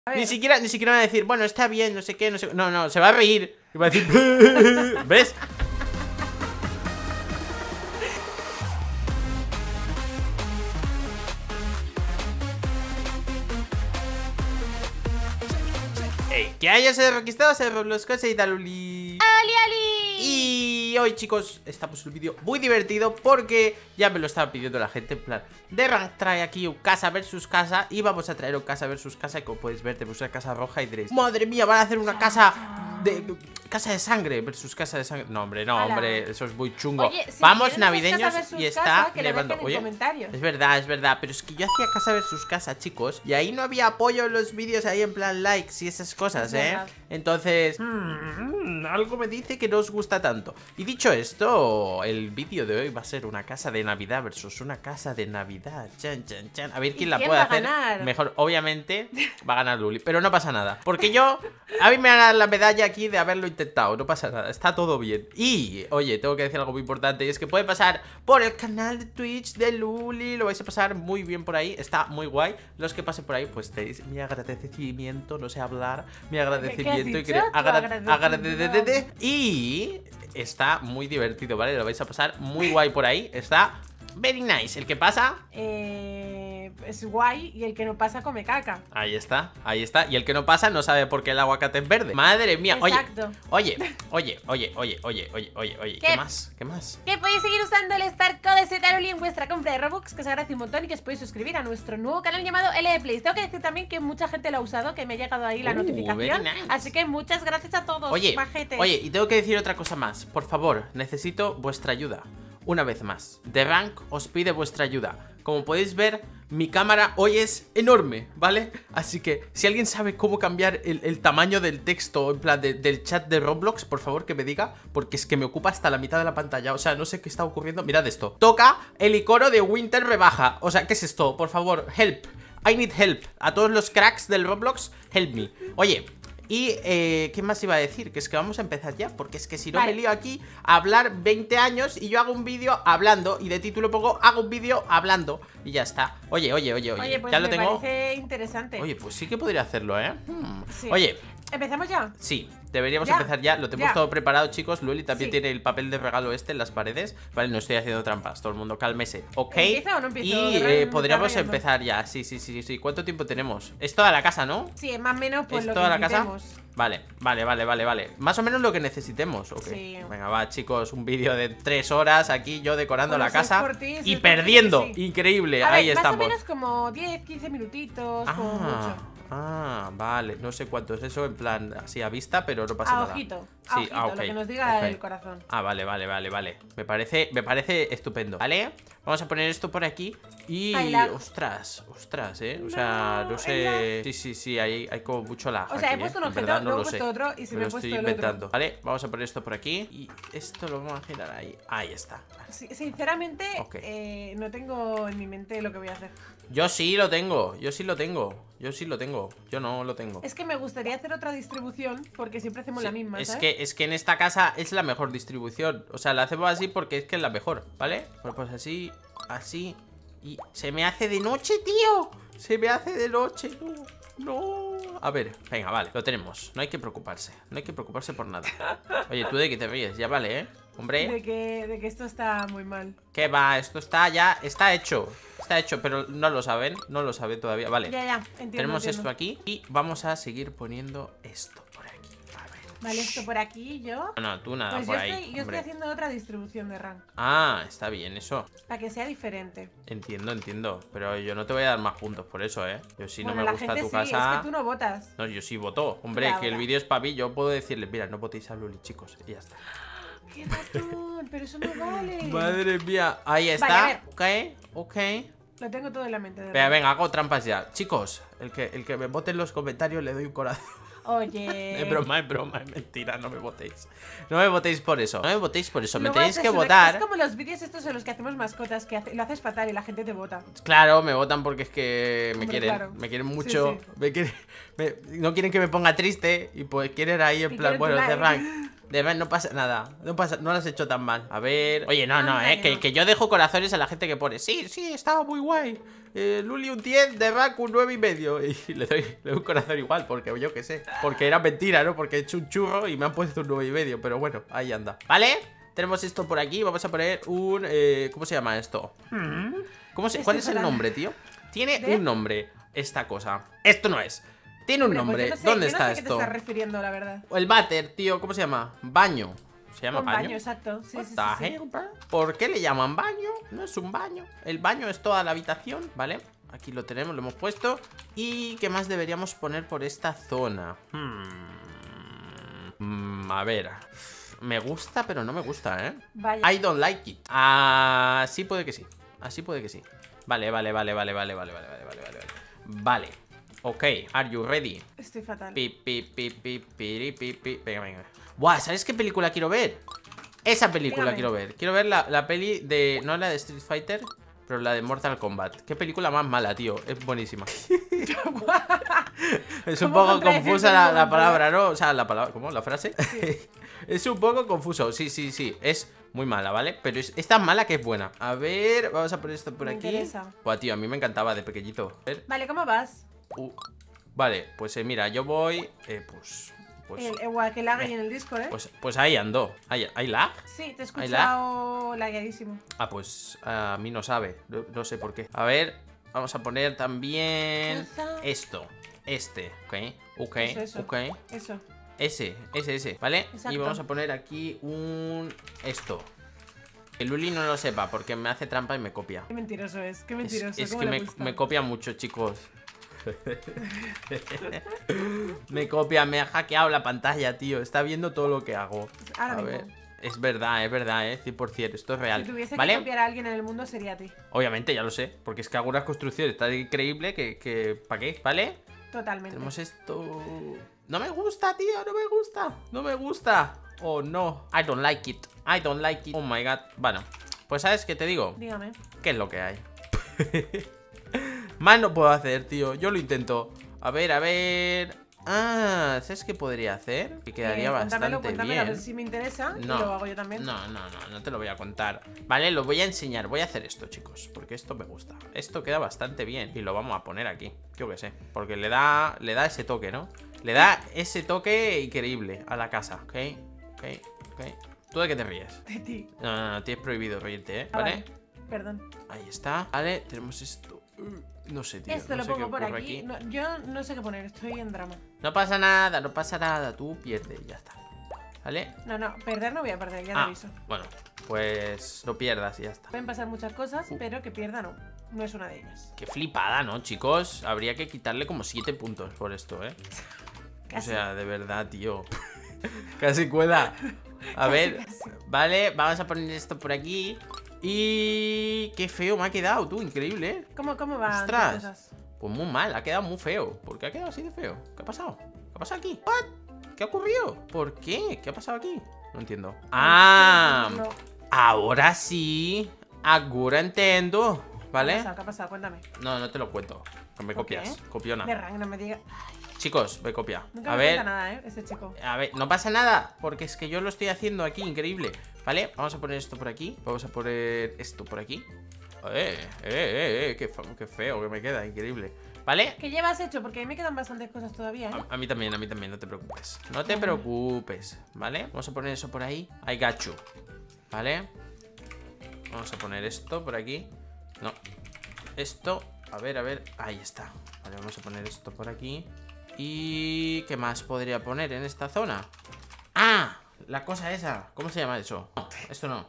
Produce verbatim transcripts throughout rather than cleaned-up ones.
Ni siquiera, ni siquiera va a decir, bueno, está bien, no sé qué, no sé. No, no, se va a reír. Y va a decir, ¿ves? Hey, que haya sido registrado, se los cosas y tal, Uli. ¡Ali, ali! Y hoy, chicos, estamos en un vídeo muy divertido porque ya me lo estaba pidiendo la gente. En plan, The Rank trae aquí un casa versus casa y vamos a traer un casa versus casa. Y como podéis ver, tenemos una casa roja y diréis, madre mía, van a hacer una casa de... Casa de sangre versus casa de sangre. No, hombre, no, Hola. hombre, eso es muy chungo. Oye, si vamos quieren navideños casa y está casa, que nevando. lo dejen en Oye, comentarios. es verdad, es verdad. Pero es que yo hacía casa versus casa, chicos, y ahí no había apoyo en los vídeos, ahí en plan likes y esas cosas, Es ¿eh? verdad. Entonces, mm, algo me dice que no os gusta tanto. Y dicho esto, el vídeo de hoy va a ser una casa de Navidad versus una casa de Navidad. Chan, chan, chan. A ver quién ¿Y la quién puede va a hacer ganar? mejor. Obviamente va a ganar Luli, pero no pasa nada. Porque yo, a mí me van a dar la medalla aquí de haberlo intentado. No pasa nada, está todo bien. Y, oye, tengo que decir algo muy importante. Y es que puede pasar por el canal de Twitch de Luli. Lo vais a pasar muy bien por ahí. Está muy guay. Los que pasen por ahí, pues tenéis mi agradecimiento. No sé hablar. Mi agradecimiento. Y dicho? que- Tu agra- agradecimiento. agradecimiento. Y está muy divertido, ¿vale? Lo vais a pasar muy guay por ahí. Está very nice. El que pasa... Eh, es guay y el que no pasa come caca. Ahí está, ahí está. Y el que no pasa no sabe por qué el aguacate es verde. Madre mía, Exacto. oye, oye, oye, oye, oye, oye, oye, oye, ¿qué, ¿Qué? más? ¿Qué más? Que podéis seguir usando el Star Code Z L en vuestra compra de Robux, que os agradece un montón, y que os podéis suscribir a nuestro nuevo canal llamado L D Plays. Tengo que decir también que mucha gente lo ha usado, que me ha llegado ahí la Uh, notificación. very nice. Así que muchas gracias a todos, Oye, majetes. oye, y tengo que decir otra cosa más. Por favor, necesito vuestra ayuda. Una vez más, The Rank os pide vuestra ayuda. Como podéis ver, mi cámara hoy es enorme, ¿vale? Así que si alguien sabe cómo cambiar el, el tamaño del texto, en plan de- del chat de Roblox, por favor que me diga, porque es que me ocupa hasta la mitad de la pantalla. O sea, no sé qué está ocurriendo. Mirad esto. Toca el icono de Winter rebaja. O sea, ¿qué es esto? Por favor, help. I need help. A todos los cracks del Roblox, help me. Oye... Y, eh, ¿qué más iba a decir? Que es que vamos a empezar ya, porque es que si no Vale. me lío aquí a hablar veinte años y yo hago un vídeo hablando y de título pongo hago un vídeo hablando y ya está. Oye, oye, oye, oye, Oye, pues ya lo me tengo. parece interesante. Oye, pues sí que podría hacerlo, ¿eh? Hmm. Sí. Oye, ¿Empezamos ya? sí, deberíamos Ya, empezar ya. Lo tenemos ya. todo preparado, chicos. Luli también Sí. tiene el papel de regalo este en las paredes. Vale, no estoy haciendo trampas. Todo el mundo cálmese, ¿ok? ¿Empiezo o no empiezo? Y De verdad, eh, me está podríamos rayando. empezar ya. Sí, sí, sí, sí. ¿Cuánto tiempo tenemos? Es toda la casa, ¿no? Sí, más o menos pues ¿Es lo toda que la casa? necesitemos. Vale, vale, vale, vale, vale. Más o menos lo que necesitemos, ok. Sí. Venga, va, chicos, un vídeo de tres horas aquí yo decorando Bueno, la si es casa por ti, si y es por ti, perdiendo. sí. Increíble, A ahí ver, estamos. más o menos como diez, quince minutitos, como Ah, mucho. ah, vale. No sé cuánto es eso en plan así a vista, pero no pasa A nada. ojito, Sí, a ojito, ah, ok, lo que nos diga ok. el corazón. Ah, vale, vale, vale, vale. Me parece, me parece estupendo. ¿Vale? Vamos a poner esto por aquí. Y. Hay lag. Ostras, ostras, eh. O sea, No, no hay sé. lag. Sí, sí, sí, hay, hay como mucho lag. O sea, he aquí, puesto eh. un En objeto, verdad no luego lo he puesto sé. otro y se Me me lo ha puesto estoy el otro. inventando. Vale, vamos a poner esto por aquí. Y esto lo vamos a girar ahí. Ahí está. Vale. Sí, sinceramente, Ok. eh, no tengo en mi mente lo que voy a hacer. Yo sí lo tengo. Yo sí lo tengo. Yo sí lo tengo. Yo no lo tengo. Es que me gustaría hacer otra distribución porque siempre hacemos Sí, la misma, es ¿sabes? que, es que en esta casa es la mejor distribución. O sea, la hacemos así porque es que es la mejor, ¿vale? Pues, pues así, así. Y se me hace de noche, tío. Se me hace de noche. No, no. A ver, venga, vale, lo tenemos. No hay que preocuparse. No hay que preocuparse por nada. Oye, ¿tú de qué te ríes? Ya vale, ¿eh? Hombre. De que, de que esto está muy mal. ¿Qué va? Esto está ya, está hecho. Está hecho, pero no lo saben. No lo saben todavía. Vale. Ya, ya, entiendo. Tenemos entiendo. esto aquí y vamos a seguir poniendo esto por aquí. A ver. Vale, esto por aquí, yo. No, no, tú nada, Pues por yo, ahí. estoy, yo estoy hombre. haciendo otra distribución de rank. Ah, está bien eso. Para que sea diferente. Entiendo, entiendo. Pero yo no te voy a dar más puntos por eso, ¿eh? Yo si bueno, no me la gusta gente tu sí, casa. es que tú no votas. No, yo sí voto. Hombre, Ya, que el ahora. vídeo es para mí. Yo puedo decirles, mira, no votéis a Luli, chicos. Y ya está. ¡Qué ratón! Pero eso no vale. Madre mía. Ahí Vale, está. a ver. Ok, ok. Lo tengo todo en la mente. De Venga, verdad. venga, hago trampas ya. Chicos, el que, el que me vote en los comentarios le doy un corazón. Oye. Es broma, es broma, es mentira, no me votéis. No me votéis por eso. No me votéis por eso. Me Luego tenéis haces que una- votar. Es como los vídeos estos en los que hacemos mascotas, que hace- lo haces fatal y la gente te vota. Claro, me votan porque es que me Hombre, quieren, claro. me quieren Sí, mucho, sí. me quieren, me- no quieren que me ponga triste y pues quieren ahí en Y plan, quieren bueno, tu The like. Rank, De verdad, no pasa nada. No pasa, no lo has hecho tan mal. A ver. Oye, no, no, Anda eh. que Que, no. que yo dejo corazones a la gente que pone. Sí, sí, estaba muy guay. Eh, Luli un diez, de Rack un nueve y medio. Y le doy, le doy un corazón igual, porque yo qué sé. Porque era mentira, ¿no? Porque he hecho un churro y me han puesto un nueve y medio. Pero bueno, ahí anda. ¿Vale? Tenemos esto por aquí. Vamos a poner un. Eh, ¿Cómo se llama esto? ¿Cómo se, ¿Cuál es el nombre, tío? Tiene ¿De? un nombre esta cosa. Esto no es. Tiene un Hombre, pues nombre. yo no sé- ¿Dónde yo no está sé a qué esto? te estás refiriendo, la verdad. El váter, tío. ¿Cómo se llama? Baño. ¿Se llama Un baño? baño, exacto. Sí, What sí, the sí, sí. hell, bro? ¿Por qué le llaman baño? No es un baño. El baño es toda la habitación, ¿vale? Aquí lo tenemos, lo hemos puesto. ¿Y qué más deberíamos poner por esta zona? Hmm. Mm, a ver. Me gusta, pero no me gusta, ¿eh? Vaya. I don't like it. Así puede que sí. Así puede que sí. Vale, vale, vale, vale, vale, vale, vale, vale, vale, vale. Vale. Ok, are you ready? Estoy fatal. Pi, pi, pi, pi, piri, pi, pi. Venga, venga. Buah, ¿sabes qué película quiero ver? Esa película Dígame. quiero ver. Quiero ver la, la peli de... No la de Street Fighter, pero la de Mortal Kombat. Qué película más mala, tío. Es buenísima. Es un ¿Cómo poco contradecirte confusa la, un la montón? palabra, ¿no? O sea, la palabra... ¿Cómo? ¿La frase? Es un poco confuso. Sí, sí, sí. Es muy mala, ¿vale? Pero es, es tan mala que es buena. A ver, vamos a poner esto por Me aquí. interesa. Buah, tío, a mí me encantaba de pequeñito. A ver. Vale, ¿cómo vas? Uh, Vale, pues eh, mira, yo voy... Eh, pues... Pues, El, igual que lag ahí en el Discord, ¿eh? pues, pues ahí ando. ¿Hay, ¿hay lag? Sí, te he ¿hay escuchado lagueadísimo. Ah, pues a mí no sabe. No, no sé por qué. A ver, vamos a poner también esto. Este, ok, ok, Eso, eso. ok. Eso. Ese, ese, ese, ¿vale? Exacto. Y vamos a poner aquí un... Esto. Que Luli no lo sepa porque me hace trampa y me copia. Qué mentiroso es, qué Es, mentiroso. es ¿cómo que le me, gusta? me copia mucho, chicos. Me copia, me ha hackeado la pantalla, tío. Está viendo todo lo que hago. Ahora A mismo. ver, es verdad, es verdad, eh, cien por ciento. Esto es real. Si tuviese ¿Vale? que copiar a alguien en el mundo sería a ti. Obviamente, ya lo sé. Porque es que hago unas construcciones tan increíbles que, que... ¿Para qué? ¿Vale? Totalmente. Tenemos esto... No me gusta, tío, no me gusta. No me gusta. Oh, no. I don't like it. I don't like it. Oh, my God. Bueno, pues ¿sabes qué te digo? Dígame. ¿Qué es lo que hay? Más no puedo hacer, tío. Yo lo intento. A ver, a ver... Ah, ¿sabes qué podría hacer? Que quedaría Eh, bastante cuéntamelo, cuéntamelo, a bien. ver si me interesa. Y No. lo hago yo también. No, no, no, no te lo voy a contar. Vale, lo voy a enseñar. Voy a hacer esto, chicos, porque esto me gusta. Esto queda bastante bien y lo vamos a poner aquí. Yo qué sé, porque le da, le da ese toque, ¿no? Le da ese toque increíble a la casa. Ok, ok, ok. ¿Tú de qué te ríes? De ti. No, no, no, tienes prohibido reírte, ¿eh? Ah, ¿Vale? vale. Perdón. Ahí está. Vale, tenemos esto. Uh, No sé, tío. Esto no lo sé qué pongo por ocurre aquí. No, yo no sé qué poner, estoy en drama. No pasa nada, no pasa nada. Tú pierdes y ya está. ¿Vale? No, no, perder no voy a perder, ya te Ah, aviso. bueno, pues no pierdas y ya está. Pueden pasar muchas cosas, Uh. pero que pierda no. No es una de ellas. Qué flipada, ¿no, chicos? Habría que quitarle como siete puntos por esto, ¿eh? O Casi. sea, de verdad, tío. Casi cuela. A Casi, ver, casi. vale, vamos a poner esto por aquí. Y... Qué feo me ha quedado, tú, increíble, ¿eh? ¿Cómo, cómo van tus Ostras. cosas? Pues muy mal, ha quedado muy feo. ¿Por qué ha quedado así de feo? ¿Qué ha pasado? ¿Qué ha pasado aquí? ¿What? ¿Qué ha ocurrido? ¿Por qué? ¿Qué ha pasado aquí? No entiendo. Ah, No. ahora sí. Ahora entiendo. ¿Qué ha ¿Vale? pasado? ¿Qué ha pasado? Cuéntame. No, no te lo cuento. Que me ¿Por copias. qué? Copiona. De rank, no me digas. Chicos, me copia. Nunca A me ver. cuenta nada, ¿eh? Este chico. A ver, no pasa nada, porque es que yo lo estoy haciendo aquí, increíble. Vale, vamos a poner esto por aquí. Vamos a poner esto por aquí. Eh, eh, eh, eh, qué, fe- qué feo que me queda, increíble. ¿Vale? ¿Qué llevas hecho? Porque a mí me quedan bastantes cosas todavía, ¿eh? A, a mí también, a mí también, no te preocupes. No te preocupes, ¿vale? Vamos a poner eso por ahí. I got you. ¿Vale? Vamos a poner esto por aquí. No. Esto, a ver, a ver. Ahí está. Vale, vamos a poner esto por aquí. ¿Y qué más podría poner en esta zona? ¡Ah! La cosa esa. ¿Cómo se llama eso? No, esto no.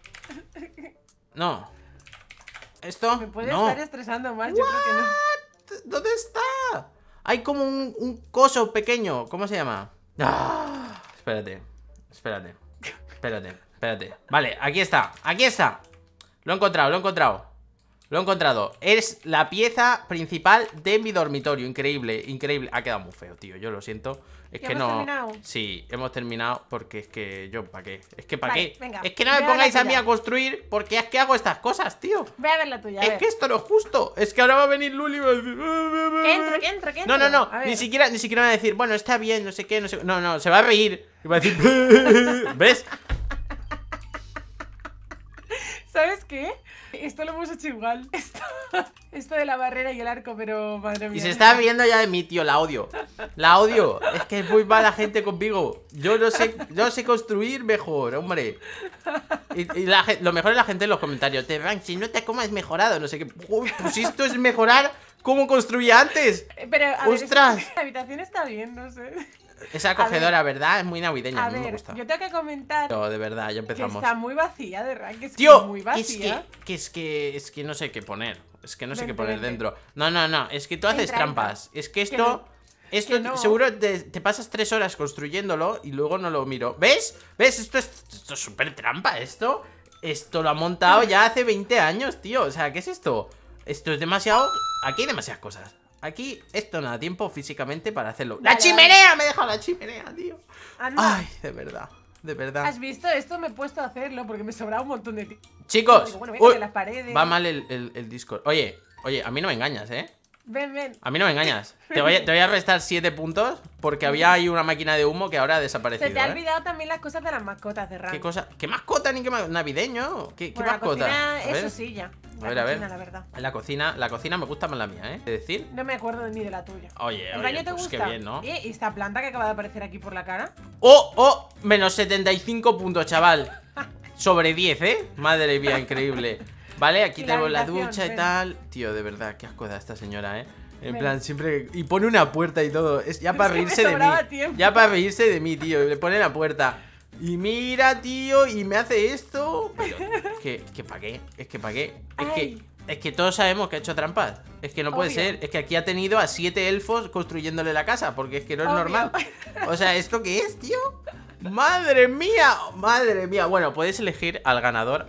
No. ¿Esto? Me puede no. estar estresando más, yo creo que no. ¿Dónde está? Hay como un, un coso pequeño. ¿Cómo se llama? Ah, espérate. Espérate. Espérate. Espérate. Vale, aquí está. Aquí está. Lo he encontrado, lo he encontrado. Lo he encontrado. Es la pieza principal de mi dormitorio. Increíble, increíble. Ha quedado muy feo, tío. Yo lo siento. Es que hemos no. terminado? Sí, hemos terminado porque es que yo, ¿para qué? Es que ¿para Vale, qué? venga, es que no me voy a ver pongáis la a mí tuya. a construir porque es que hago estas cosas, tío. Voy a ver la tuya. a Es ver. que esto no es justo. Es que ahora va a venir Luli y va a decir. Que entro, que entro, que No, no, entro. no. A ver. Ni siquiera, ni siquiera va a decir, bueno, está bien, no sé qué, no sé. No, no, se va a reír. Y va a decir. ¿Ves? ¿Sabes qué? Esto lo hemos hecho igual. Esto, esto de la barrera y el arco, pero madre mía. Y se está riendo ya de mí, tío, la odio. La odio. Es que es muy mala gente conmigo. Yo no sé, yo no sé construir mejor, hombre. Y, y la, gen- lo mejor es la gente en los comentarios. Te van, si no te cómo has mejorado, no sé qué. Uy, pues esto es mejorar cómo construía antes. Eh, Pero, a ver, ¡Ostras! es que la habitación está bien, no sé. Es acogedora, ¿verdad? Es muy navideña, A a mí me ver, gusta. yo tengo que comentar Pero de verdad, ya que empezamos. está muy vacía de rank. Es Tío, muy que vacía. es que, que es que es que no sé qué poner. Es que no sé Vente, qué poner vente. dentro. No, no, no. Es que tú haces Entra, trampas. Es que Que esto. no, Esto que no. seguro te, te pasas tres horas construyéndolo y luego no lo miro. ¿Ves? ¿Ves? Esto es esto es súper trampa. Esto. Esto lo ha montado ya hace veinte años, tío. O sea, ¿qué es esto? Esto es demasiado. Aquí hay demasiadas cosas. Aquí esto no da tiempo físicamente para hacerlo. ¡La Vale, chimenea! Me he dejado la chimenea, tío. Anda. Ay, de verdad. De verdad. ¿Has visto? Esto me he puesto a hacerlo porque me sobraba un montón de tiempo. Chicos, Digo, bueno, voy a uy, cambiar las paredes. va mal el, el, el Discord. Oye, oye, a mí no me engañas, ¿eh? Ven, ven. A mí no me engañas. Te voy a, te voy a restar siete puntos porque había ahí una máquina de humo que ahora ha desaparecido. Se te ha ¿eh? olvidado también las cosas de las mascotas de rank. ¿Qué cosa? ¿Qué mascota ni qué ma- navideño? ¿Qué, qué Bueno, la mascota? cocina, A ver. eso sí, ya. La A ver, a ver. cocina, la verdad. En la cocina, la cocina me gusta más la mía, ¿eh? Es decir, No me acuerdo ni de la tuya. oye, ¿El oye, baño te pues gusta? qué bien, ¿no? ¿Y y esta planta que acaba de aparecer aquí por la cara? ¡Oh, oh! Menos setenta y cinco puntos, chaval. Sobre diez, ¿eh? Madre mía, increíble. Vale, aquí Y la tenemos la habitación, ducha y ven. tal. Tío, de verdad, qué asco da esta señora, ¿eh? En Ven. plan, siempre... Y pone una puerta y todo. Es ya para que me reírse de mí. sobraba tiempo. Ya para reírse de mí, tío. Le pone la puerta. Y mira, tío, y me hace esto. Pero, es que, que ¿para qué? Es que ¿para qué? Es que, Ay. es que todos sabemos que ha hecho trampas. Es que no puede Obvio. ser. Es que aquí ha tenido a siete elfos construyéndole la casa. Porque es que no es Obvio. normal. O sea, ¿esto qué es, tío? ¡Madre mía! ¡Madre mía! Bueno, podéis elegir al ganador.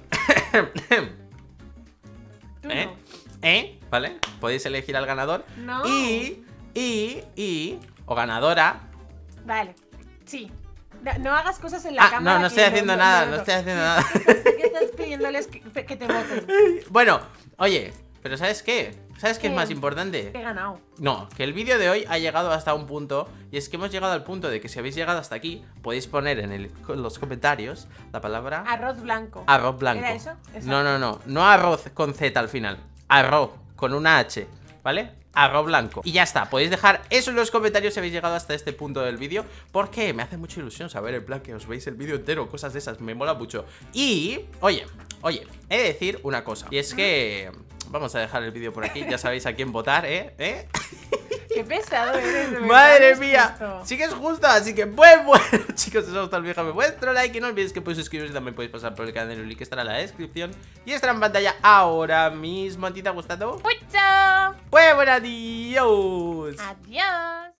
Tú ¿Eh? no. ¿Eh? ¿Vale? Podéis elegir al ganador. No. Y, y, y, o ganadora. Vale. Sí. No, no hagas cosas en la Ah, cámara. no, no que estoy haciendo nada, no noto. estoy haciendo Sí, nada. Sé que estás pidiéndoles que, que te voten. Bueno, oye, pero ¿sabes qué? ¿Sabes qué es ¿Qué? más importante? He ganado. No, que el vídeo de hoy ha llegado hasta un punto. Y es que hemos llegado al punto de que si habéis llegado hasta aquí, podéis poner en, el- en los comentarios la palabra Arroz blanco. arroz blanco. ¿Era eso? Exacto. No, no, no, no arroz con Z al final. Arroz con una H, ¿vale? Arroz blanco. Y ya está, podéis dejar eso en los comentarios si habéis llegado hasta este punto del vídeo. Porque me hace mucha ilusión saber en plan que os veis el vídeo entero, cosas de esas, me mola mucho. Y, oye, oye, he de decir una cosa. Y es que vamos a dejar el vídeo por aquí, ya sabéis a quién votar, ¿eh? ¿Eh? Qué pesado eres, de verdad, Madre no es mía, justo. sí que es justo, así que pues bueno, chicos, eso está el déjame vuestro like y no olvidéis que podéis suscribiros y también podéis pasar por el canal de Luli que estará en la descripción y estará en pantalla ahora mismo. ¿A ti te ha gustado? ¡Mucho! Pues bueno, adiós. Adiós.